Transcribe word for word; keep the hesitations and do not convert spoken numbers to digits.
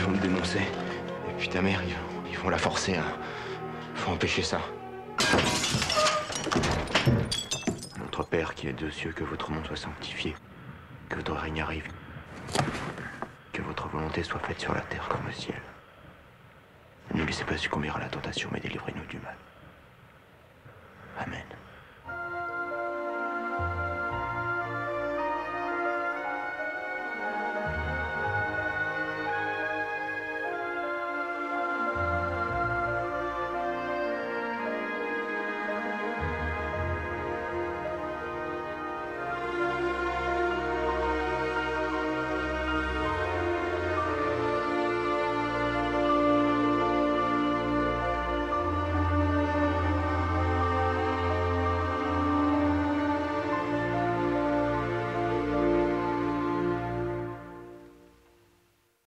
vont me dénoncer. Et puis ta mère, ils, ils vont la forcer à... Faut empêcher ça. Notre Père qui est aux cieux, que votre nom soit sanctifié. Que votre règne arrive. Que votre volonté soit faite sur la terre comme au ciel. Ne nous laissez pas succomber à la tentation, mais délivrez-nous du mal. Amen.